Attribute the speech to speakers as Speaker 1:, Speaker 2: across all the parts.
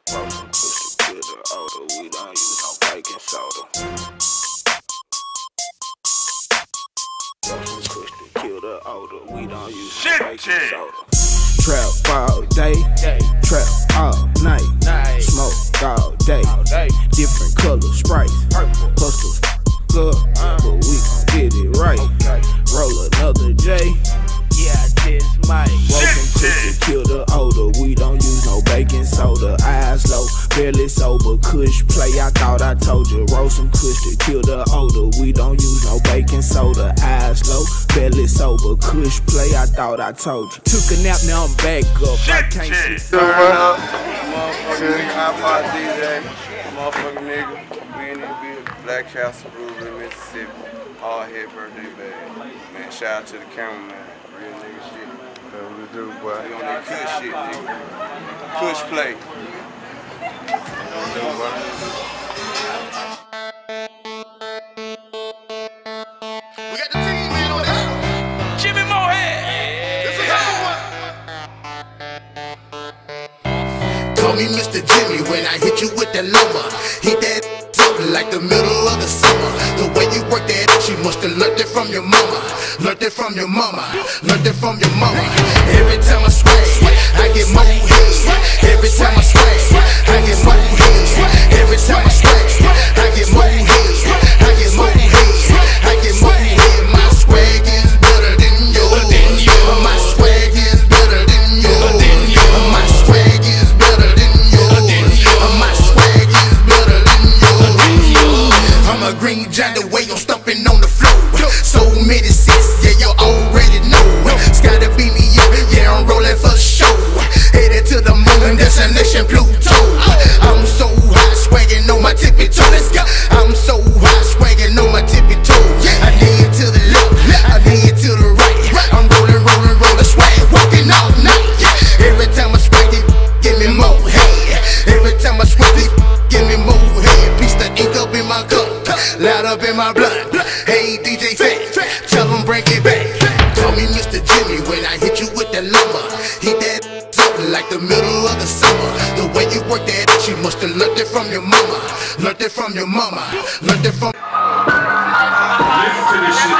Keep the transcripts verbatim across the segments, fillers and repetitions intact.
Speaker 1: Roll some pussy to the odor. We don't use no baking soda. Roll some pussy to kill the odor. We don't use no baking soda. Trap all day, trap all night, smoke all day, different color sprites, hustlers up, but we gon' get it right. Roll another J, yeah, this might. Roll some pussy, kill the odor. We don't use no baking soda. Eyes low, barely sober. Kush play, I thought I told you. Roll some kush to kill the odor. We don't use no baking soda. Eyes low, barely sober. Kush play, I thought I told you. Took a nap, now I'm back up. I can't see.
Speaker 2: Turn up, motherfucking iPod D J, motherfucking nigga. We in this bitch, Black Castle, Brooklyn, Mississippi. Hard head birthday bag. Man, shout out to the cameraman. Real nigga shit. That's what we do, boy. We on that kush shit, nigga. Kush play. That's what we do, boy.
Speaker 3: We got the team in on this. Jimmy Mohead. This is our one.
Speaker 4: Call me Mister Jimmy when I hit you with that lumber. Hit that up like the middle of the summer. The way you work that, you must have learned it from your mama. Learned it from your mama. Learned it from your mama. Every time I sway, I get more head. Every time I sway, I get more head. Every time I sway, I get more head. I get more head. I get more head. My swag is better than yours. My swag is better than yours. My swag is better than yours. My swag is better than yours. I'm a green giant, the way I'm stumping on the floor. So many six, yeah, you already know. Gotta beat me up, yeah, I'm rolling for show. Headed to the moon, destination Pluto. I'm so high, swagging on my tippy toe. Let's go. I'm so high, swagging on my tippy toe. I need it to the left, I need it to the right. I'm rolling, rolling, rolling, swag, walking all night. Every time I swag it, give me more head. Every time I swag it, give me more head. Piece the ink up in my cup, loud up in my blood. Hey D J Fat, tell them bring it back. Call me Mister Jimmy when I hit you with that lumber. Hit that up like the middle of the summer. The way you work that, you must have learned it from your mama. Learned it from your mama. Learned it from.
Speaker 3: Listen to this shit.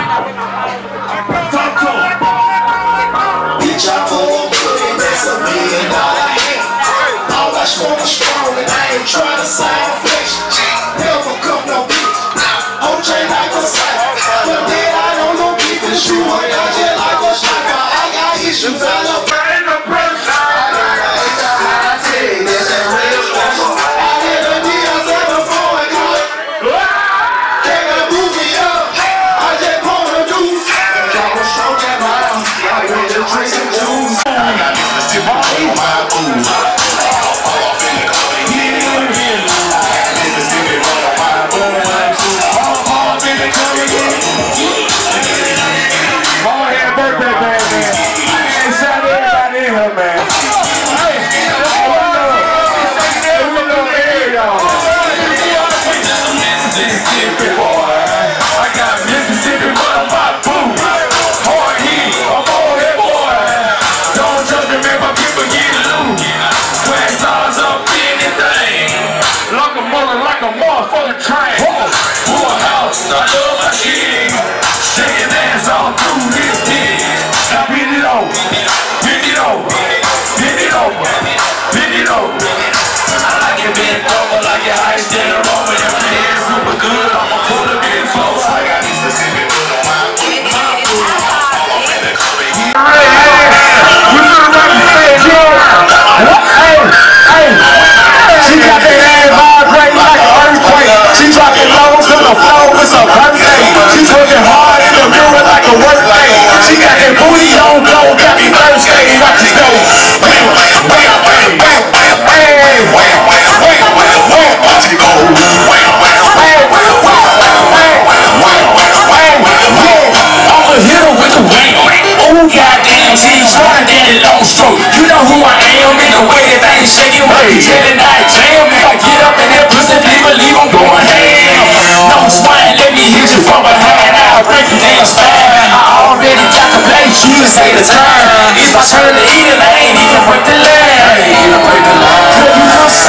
Speaker 3: Talk to him.
Speaker 5: Bitch, I pull good, that's a million dollar hit. All I smoke is strong and I ain't trying to sound flesh. Never come no beat. O J like a sight. But then I don't know people shoot one. I just like a shotgun. I got issues out of brain the pressure. I tell you, that's that real special. I hit the D S seven four and good. Can't gonna move me up. I just want to do. Drop a stroke at my house. I read the drinks and juice. I got this specific on my booze. Fall off in the club. Yeah, yeah. This specific on my booze. Fall off in the club again.
Speaker 3: Mohead birthday band, man. Hey, shout out everybody in here, man. Hey, let's go to the area, y'all. Mississippi boy. I got Mississippi on my boot. Hard heat, I'm Mohead boy. Don't judge me, man, my people get loose. Swag stars up anything. Like a mother, like a motherfucking train. Full house, I love my shit. Shaking ass all through this dick. Now bend it over, bend it over, bend it over, bend it over. I like it bent over like your ice dinner over. If your head's super good, I'ma pull a bit closer. I got Mississippi with on my foot, my foot. All up in the club. Hey, hey, you should run the stage, hey, hey. She got that ass vibrating like an earthquake. She dropping low to the floor with some birthday. She twerking hard in the mirror like a work day. She got that booty on glow, got me Thursday. Watch it go. Wham, wham, wham, wham, wham, wham, wham, wham, wham, wham, wham. Watch it go. Wham, wham, wham, wham, wham, wham, wham, wham. I'ma hit her with the wham. Oh goddamn, she trying to get it long stroke. You know who I am in the way that things shaking. Hey, Jedi Knight jam. If I get up in that pussy, please believe I'm going ham. No swine, let me hit you from behind. I'll break your damn spine. I already got the place. You just say the time. If I turn to eat it, I ain't even break the line. I ain't even break the line. Cause you know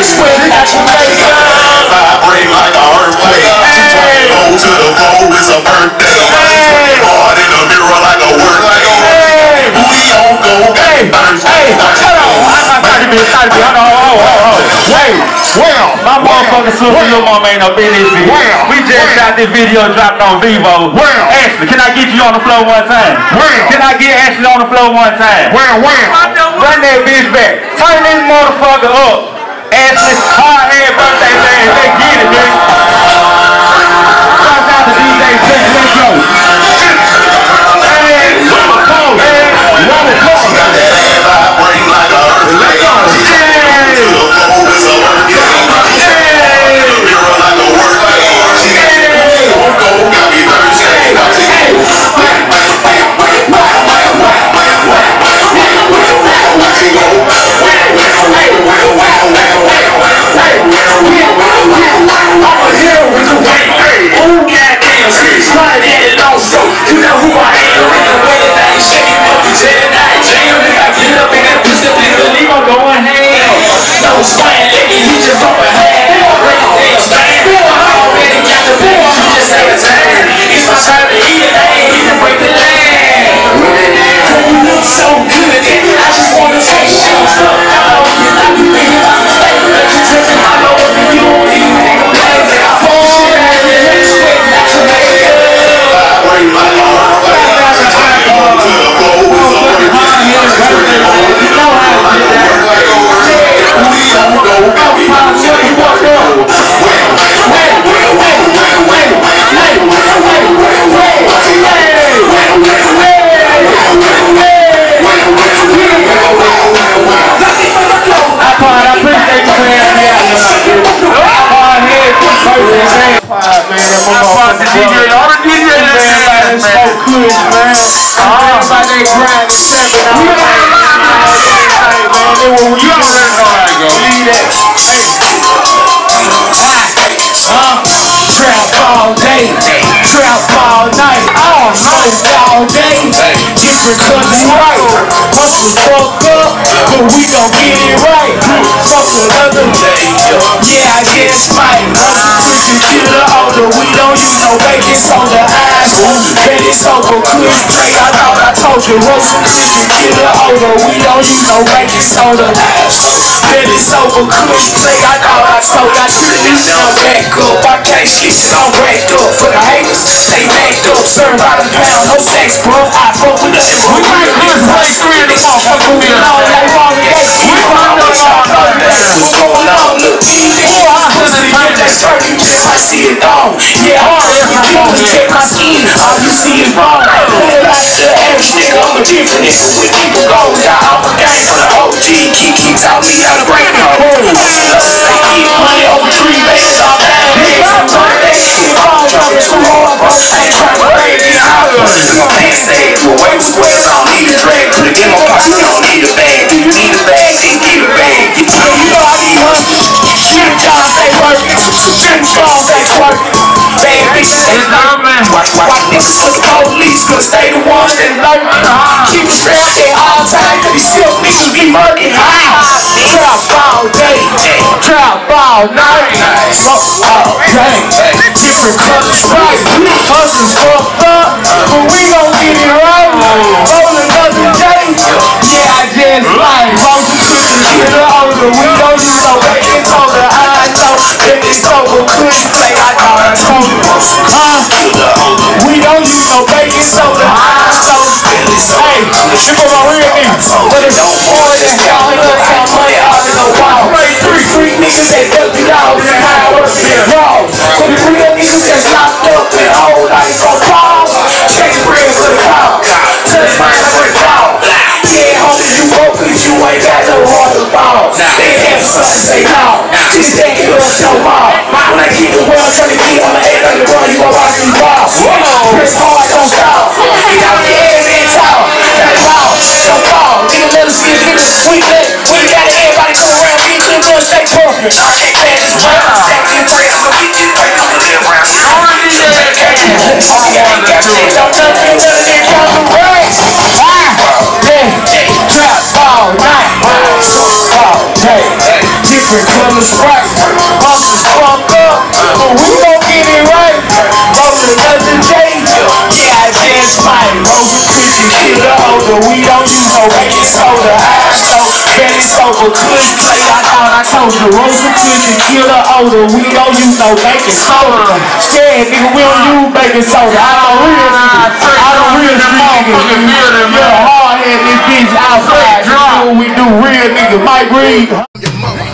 Speaker 5: sweat that you make up. Vibrate like a earthquake. She turn low to the floor, it's a birthday. Hard in the mirror like a word. Booty on go, got me burnt.
Speaker 3: Hey, hold on. I'm not thirty minutes, thirty minutes. Hold on, hold on, hold on. Wait, well, my motherfucking sister, your mama ain't no business. Well, we just got this video dropped on Vivo. Well, Ashley, can I get you on the floor one time? Well, can I get Ashley on the floor one time? Well, well, run that bitch back. Turn this motherfucker up. Ashley, hard head birthday man. Let's get it, man. Shout out to D J Set. Let's go. Hey, one more, man. One more.
Speaker 5: Vibrate like a earthquake. To the floor, it's a birthday. Mirror like a word. Won't go, got me we don't use no baking soda. Bet it's over, kush play. I thought I told I shouldn't now back up. I can't shit shit on racked up. For the haters, they backed up. Served by the pound, no sex, bro. I fuck with us. We might need to play three of the motherfuckers. We know they want to get we want to know what's going on. Look, pussy, get that turkey chip. I see it on. Yeah, you want to check my skin. All you see is wrong. Put it like the average nigga. I'm a different nigga with people goals. I'm a gang for the O G. Kiki taught me how to break the rules. Say eat money over three babies all bad. I'm trying to shit all jumping too hard, bro. I ain't trying to break it out. They say you away with squares. I don't need a drag. Put it in my pocket. You don't need a bag. Do you need a bag? Then get a bag. You tell you know I need hustling. Shit a job, stay working. Shit strong, stay twerking. Bad bitches, they lurking. Watch, watch niggas for the police, cause they the ones that lurking. Keep it strapped at all times, cause these silk niggas be murking. Trap all day, trap all night, smoke all day. Different colors, right? Hustlers fucked up, but we gon' get it right. Roll another day, yeah, I just like Rosa cooking, get her older. We don't use no baking soda. I know that it's over, couldn't play. I thought I told you, huh? We don't use no baking soda. I know. Hey, shit for my real niggas, but it don't pour that y'all look how money out in the wall. Three, three niggas that duck it out and high work been raw. For the real niggas that's locked up and old life on fall. Chase bread for the cow, touch mine for the dog. Yeah, homie, you broke cause you ain't got no heart to ball. They have something say no, just take it up your mouth. When I keep the world trying to get on the eight hundred run, you gon' rock these balls. Press hard, don't stop. Get out the air and talk. Gotta fall, don't fall. Nigga, let us get nigga. We let, we got everybody come around. We ain't gonna stay perfect. I can't play this round. Stack this bread, I'm gonna get this bread. I'm gonna live around. I ain't got shit, don't nothing, none of that count the racks. Yeah, trap all night, so all day. Different colors.
Speaker 3: Sprite. Bosses fucked up, but we gon' get it right. Rollin' another J, yeah, I just might. Rosa Christian, killer older, we don't use no baking soda. I know, Betty sober, couldn't play, I thought I told you. Rosa Christian, killer older, we don't use no baking soda. Scared, nigga, we don't use baking soda. I don't real nigga, I don't real nigga. Yeah, hard head, this bitch outside. You know what we do, real nigga, Mike Reed.